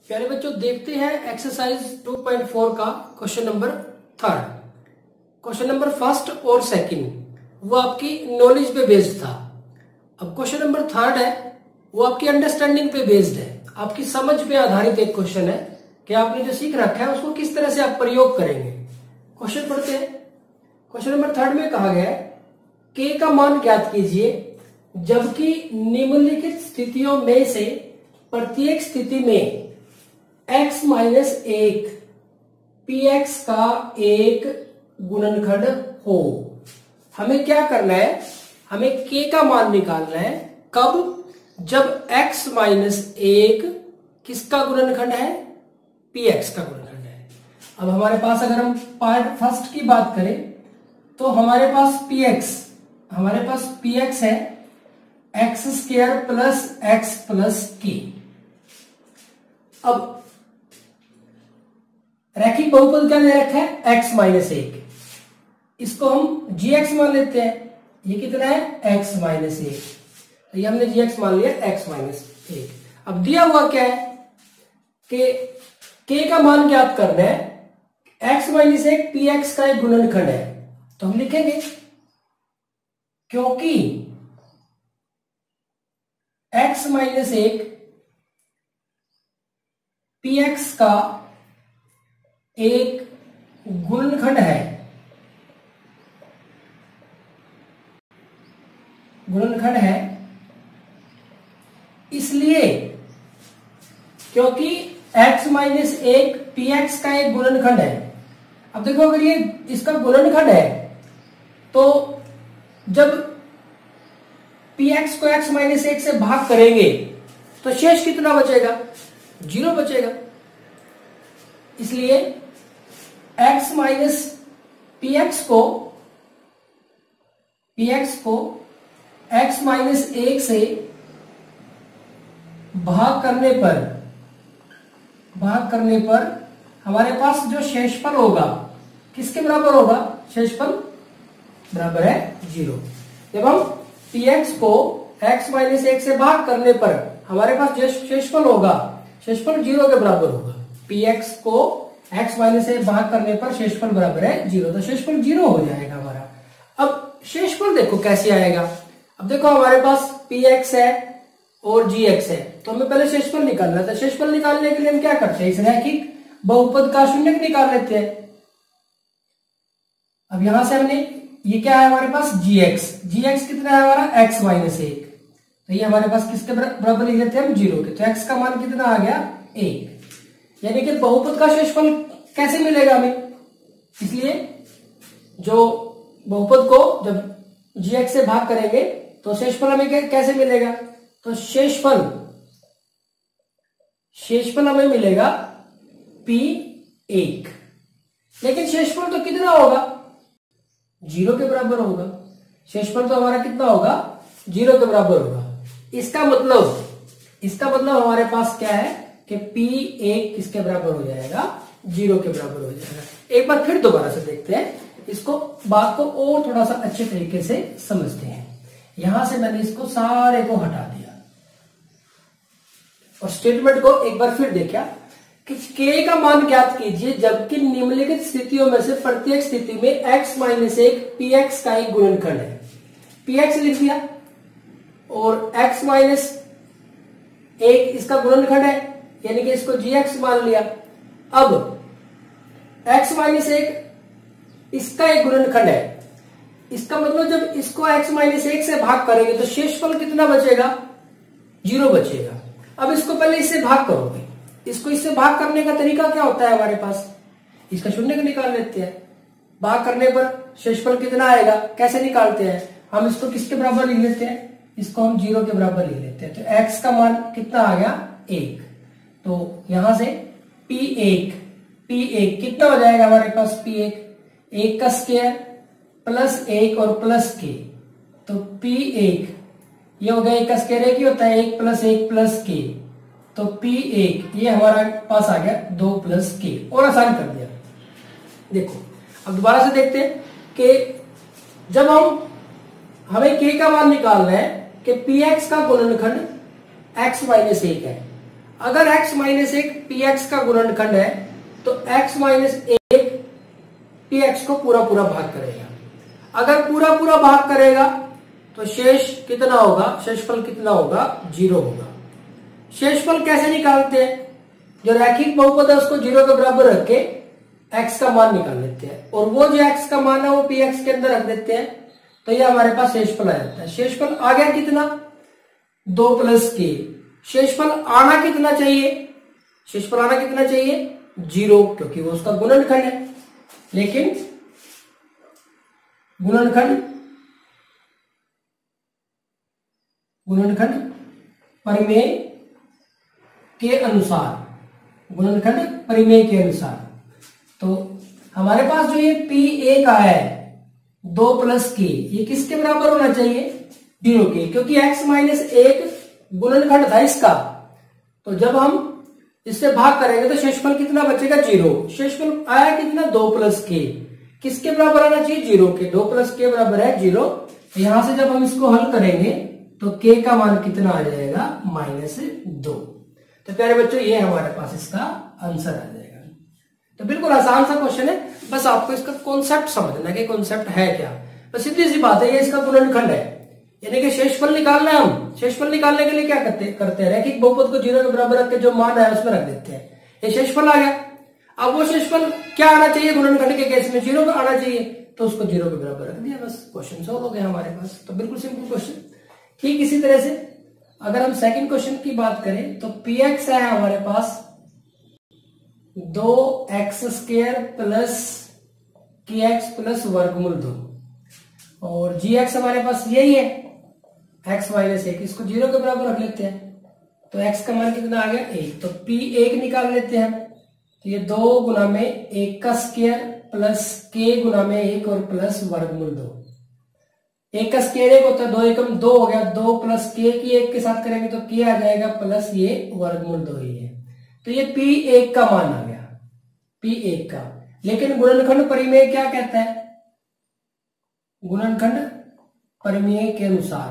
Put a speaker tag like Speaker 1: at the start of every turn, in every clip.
Speaker 1: प्यारे बच्चों, देखते हैं एक्सरसाइज 2.4 का question number 3। Question number first और सेकंड वो आपकी नॉलेज पे बेस्ड था। अब क्वेश्चन नंबर 3 है वो आपकी अंडरस्टैंडिंग पे बेस्ड है, आपकी समझ पे आधारित एक क्वेश्चन है कि आपने जो सीख रखा है उसको किस तरह से आप प्रयोग करेंगे। क्वेश्चन पढ़ते हैं। क्वेश्चन नंबर 3 में कहा गया है के का मान ज्ञात कीजिए जबकि निम्नलिखित स्थितियों में से प्रत्येक स्थिति में x माइनस 1 px का एक गुणनखंड हो। हमें क्या करना है, हमें k का मान निकालना है। कब? जब x माइनस 1 किसका गुणनखंड है? px का गुणनखंड है। अब हमारे पास अगर हम पार्ट फर्स्ट की बात करें तो हमारे पास px है x square plus x plus k. अब रैखिक बहुपद क्या दे रखा है? x माइनस 1, इसको हम gx मान लेते हैं। ये कितना है? x माइनस 1, तो ये हमने gx मान लिया x माइनस 1। अब दिया हुआ क्या है कि k का मान ज्ञात करना है। x माइनस 1 px का एक गुणनखंड है, तो हम लिखेंगे क्योंकि x माइनस 1 px का एक गुणनखंड है, इसलिए क्योंकि x माइनस 1 px का एक गुणनखंड है। अब देखो, अगर ये इसका गुणनखंड है तो जब px को x माइनस 1 से भाग करेंगे तो शेष कितना बचेगा? 0 बचेगा। इसलिए x माइनस px को x माइनस 1 से भाग करने पर हमारे पास जो शेषफल होगा किसके बराबर होगा? शेषफल बराबर है 0। जब हम px को x माइनस 1 से भाग करने पर हमारे पास जो शेषफल होगा, शेषफल 0 के बराबर होगा। px को x माइनस से भाग करने पर शेषफल बराबर है 0, तो शेषफल 0 हो जाएगा हमारा। अब शेषफल देखो कैसे आएगा। अब देखो, हमारे पास px है और gx है, तो हमें पहले शेषफल निकालना था। शेषफल निकालने के लिए हम क्या करते हैं? इस रैखिक बहुपद का शून्यक निकाल लेते हैं। अब यहां से हमने ये क्या है हमारे पास? gx कितना है हमारा? x माइनस 1, तो ये हमारे पास किसके बराबर लिख लेते हैं हम? 0 के। तो x का मान कितना आ गया? 1। यानी कि बहुपद का शेषफल कैसे मिलेगा हमें? इसलिए जो बहुपद को जब gx से भाग करेंगे तो शेषफल हमें कैसे मिलेगा? तो शेषफल हमें मिलेगा p1। लेकिन शेषफल तो कितना होगा? 0 के बराबर होगा। शेषफल तो हमारा कितना होगा? 0 के बराबर होगा। इसका मतलब हमारे पास क्या है कि p1 किसके बराबर हो जाएगा? 0 के बराबर हो जाएगा। एक बार फिर दोबारा से देखते हैं, इसको बात को और थोड़ा सा अच्छे तरीके से समझते हैं। यहां से मैंने इसको सारे को हटा दिया और स्टेटमेंट को एक बार फिर देखा कि k का मान ज्ञात कीजिए जबकि निम्नलिखित स्थितियों में से प्रत्येक स्थिति में x माइनस 1 px का एक गुणनखंड है। px लिख दिया और x माइनस 1 इसका गुणनखंड है, यानी कि इसको gx मान लिया। अब x माइनस 1 इसका एक गुणनखंड है, इसका मतलब जब इसको x माइनस 1 से भाग करेंगे तो शेषफल कितना बचेगा? 0 बचेगा। अब इसको पहले इससे भाग करोगे, इसको इससे भाग करने का तरीका क्या होता है हमारे पास? इसका शून्य को निकाल लेते हैं। भाग करने पर शेषफल कितना आएगा? कैसे निकालते हैं? हम इसको किसके बराबर लिख लेते हैं? इसको हम 0 के बराबर लिख लेते हैं। तो x का मान कितना आ गया? 1। तो यहां से p1 कितना हो जाएगा हमारे पास? p1 1 का स्क्वायर प्लस 1 और प्लस k, तो p1 ये हो गया 1 का स्क्वायर 1 ही होता है, 1 प्लस k, तो p1 ये हमारा पास आ गया 2 प्लस k। और आसान कर दिया। देखो, अब दोबारा से देखते हैं कि जब हमें k का मान निकालना है कि px का गुणनखंड x माइनस 1 है। अगर x माइनस एक px का गुणनखंड है तो x माइनस एक px को पूरा पूरा भाग करेगा। अगर पूरा पूरा भाग करेगा तो शेष कितना होगा, शेषफल कितना होगा, 0 होगा। शेषफल कैसे निकालते हैं, जो रैखिक बहुपद है उसको 0 के बराबर रख के x का मान निकाल लेते हैं और वो जो x का मान है वो px के अंदर रख देते हैं, तो ये हमारे पास शेषफल आ जाता है। शेषफल आ गया कितना, 2 प्लस k। शेषफल आना कितना चाहिए, शेषफल आना कितना चाहिए, 0, क्योंकि वो उसका गुणनखंड है। लेकिन गुणनखंड परिमेय के अनुसार, गुणनखंड परिमेय के अनुसार, तो हमारे पास जो ये P1 आया है 2 प्लस k, ये किसके बराबर होना चाहिए, 0 के, क्योंकि x माइनस 1 गुणनखंड था इसका। तो जब हम इससे भाग करेंगे तो शेषफल कितना बचेगा, 0। शेषफल आया कितना, 2 प्लस k, किसके बराबर आना चाहिए, 0 के। 2 प्लस k बराबर है 0। तो यहां से जब हम इसको हल करेंगे तो k का मान कितना आ जाएगा, -2। तो प्यारे बच्चों ये हमारे पास इसका आंसर आ जाएगा। तो बिल्कुल आसान सा क्वेश्चन है, बस आपको इसका कॉन्सेप्ट समझना कि कॉन्सेप्ट है क्या। बस सीधी सी बात है, ये इसका गुणनखंड है, यानी कि शेषफल निकालना है। हम शेषफल निकालने के लिए क्या करते हैं, रैखिक बहुपद को 0 के बराबर रख के जो मान है उसमें रख देते हैं। ये शेषफल आ गया। अब वो शेषफल क्या आना चाहिए, गुणनखंड के केस में 0 का आना चाहिए, तो उसको 0 के बराबर रख दिया, बस क्वेश्चन सॉल्व हो गया हमारे पास। तो बिल्कुल सिंपल क्वेश्चन। ठीक इसी तरह से अगर हम सेकंड क्वेश्चन की बात करें तो px है हमारे पास 2x² प्लस kx प्लस वर्गमूल 2, और gx हमारे पास यही है x माइनस 1, इसको 0 के बराबर रख लेते हैं। तो x का मान कितना आ गया, 1। तो p1 निकाल लेते हैं। तो ये 2 गुना में 1 का स्क्वायर प्लस k गुना में 1 और प्लस वर्गमूल 2। 1 का स्क्वायर 1 होता है, 2 एकम 2 हो गया, 2 प्लस k की 1 के साथ करेंगे तो k आ जाएगा प्लस ये वर्गमूल 2 ही है। तो ये p1 का मान आ गया, p1 का। लेकिन गुणनखंड परिमेय क्या कहता है, गुणनखंड परिमेय के अनुसार,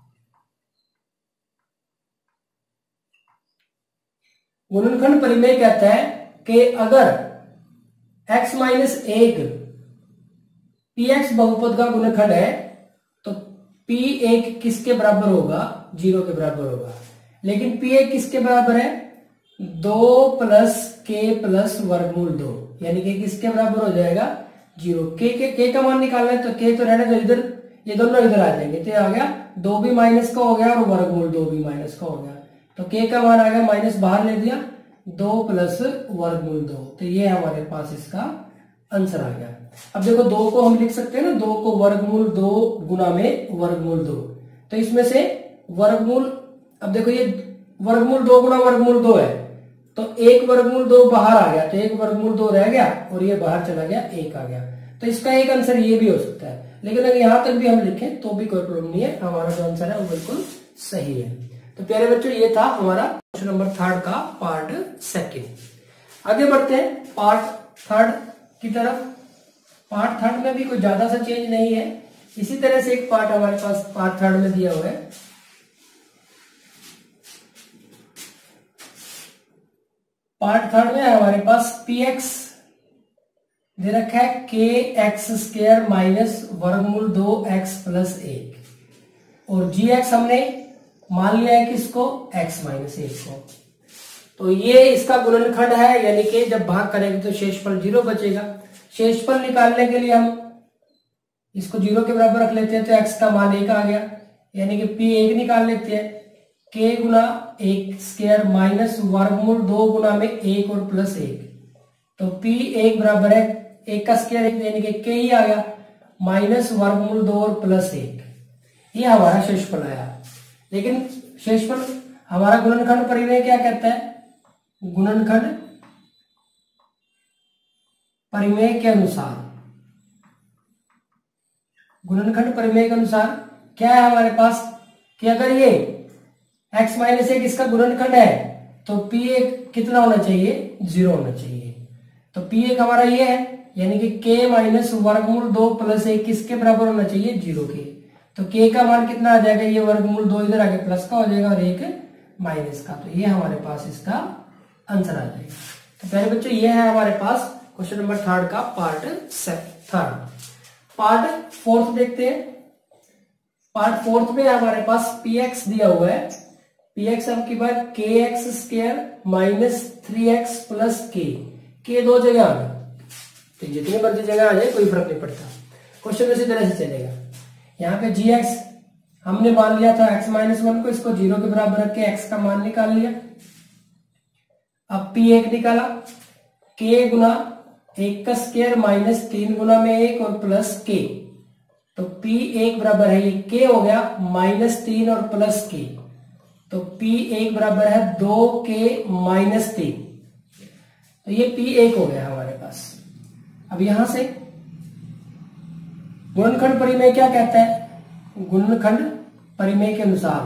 Speaker 1: गुणनखंड परिमेय कहता है कि अगर x माइनस 1 px बहुपद का गुणनखंड है तो p1 किसके बराबर होगा, 0 के बराबर होगा। लेकिन p1 किसके बराबर है, 2 प्लस k प्लस वर्गमूल 2, यानी कि किसके बराबर हो जाएगा, 0। k का मान निकालना है तो k तो रहने दो इधर, ये दोनों इधर आ जाएंगे, तो आ गया 2 भी माइनस का हो गया और वर्गमूल 2 भी माइनस का हो गया। तो k का मान आ गया, माइनस बाहर ले दिया, 2 प्लस वर्गमूल 2। तो ये हमारे पास इसका आंसर आ गया। अब देखो 2 को हम लिख सकते हैं ना, 2 को वर्गमूल 2 गुना में वर्गमूल 2, तो इसमें से वर्गमूल, अब देखो ये वर्गमूल 2 गुना वर्गमूल 2 है, तो 1 वर्गमूल 2 बाहर आ गया, तो 1 वर्गमूल 2 रह गया और ये बाहर चला गया, 1 आ गया। तो इसका एक आंसर ये भी हो सकता है, लेकिन अगर यहां तक भी हम लिखें तो भी कोई प्रॉब्लम नहीं है, हमारा जो आंसर है वो बिल्कुल सही है। तो प्यारे बच्चों ये था हमारा क्वेश्चन नंबर 3 का पार्ट 2। आगे बढ़ते हैं पार्ट 3 की तरफ। पार्ट 3 में भी कोई ज्यादा सा चेंज नहीं है, इसी तरह से एक पार्ट हमारे पास पार्ट 3 में दिया हुआ है। पार्ट 3 में हमारे पास px दे रखा है kx² माइनस वर्गमूल 2x प्लस 1, और gx हमने मान लिया है किसको, x माइनस 1 को। तो ये इसका गुणनखंड है, यानी कि जब भाग करेंगे तो शेषफल 0 बचेगा। शेषफल निकालने के लिए हम इसको 0 के बराबर रख लेते हैं, तो x का मान 1 आ गया, यानी कि p1 निकाल लेते हैं, k गुना 1² माइनस वर्गमूल 2 गुना में 1 और प्लस 1। तो p1 बराबर है 1 का स्क्वायर 1, यानी कि k ही आ गया, माइनस वर्गमूल 2 और प्लस 1। ये हमारा शेषफल आया। लेकिन शेषफल हमारा गुणनखंड परिमेय क्या कहता है, गुणनखंड परिमेय के अनुसार, गुणनखंड परिमेय के अनुसार क्या है हमारे पास कि अगर ये x माइनस 1 इसका गुणनखंड है तो p1 कितना होना चाहिए, 0 होना चाहिए। तो p1 हमारा ये है, यानी कि k माइनस वर्गमूल 2 प्लस 1 किसके बराबर होना चाहिए, 0 के। तो k का मान कितना आ जाएगा, ये वर्गमूल 2 इधर आके प्लस का हो जाएगा और 1 माइनस का। तो ये हमारे पास इसका आंसर आ जाएगा। तो पहले बच्चों ये है हमारे पास क्वेश्चन नंबर थर्ड का पार्ट थर्ड। पार्ट फोर्थ देखते हैं। पार्ट फोर्थ में हमारे पास px दिया हुआ है। px आपकी बात kx square minus 3x plus k दो जगह आ गए, तो जितनी मर्जी जगह आ जाए कोई फर्क नहीं पड़ता, क्वेश्चन इसी तरह से चलेगा। यहाँ पे gx हमने मान लिया था x माइनस 1 को, इसको 0 के बराबर रख के x का मान निकाल लिया। अब p1 निकाला, k गुना 1 का स्क्वायर माइनस 3 गुना में 1 और प्लस k, तो p1 बराबर है ये k हो गया माइनस 3 और प्लस k, तो p1 बराबर है 2k माइनस 3, तो ये p1 हो गया हमारे पास। अब यहां से गुणनखंड परिमेय क्या कहता है? गुणनखंड परिमेय के अनुसार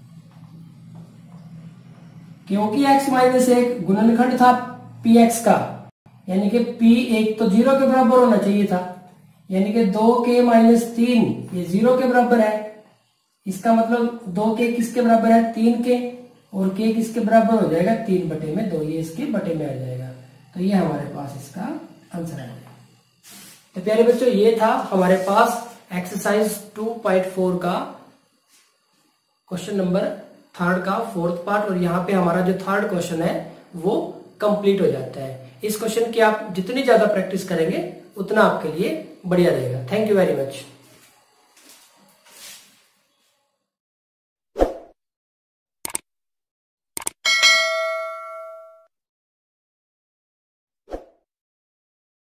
Speaker 1: क्योंकि x माइनस 1 गुणनखंड था px का, यानी कि p1 तो 0 के बराबर होना चाहिए था, यानी कि 2k माइनस 3 ये 0 के बराबर है। इसका मतलब 2k किसके बराबर है? 3k, और k किसके बराबर हो जाएगा? 3 बटे में 2, ये इसके बटे में आ जाएगा। तो ये हमारे पास इसका आंसर आ जाएगा। तो प्यारे बच्चों ये था हमारे पास एक्सरसाइज 2.4 का क्वेश्चन नंबर थर्ड का फोर्थ पार्ट, और यहाँ पे हमारा जो थर्ड क्वेश्चन है वो कंप्लीट हो जाता है। इस क्वेश्चन की आप जितनी ज्यादा प्रैक्टिस करेंगे उतना आपके लिए बढ़िया रहेगा। Thank you very much.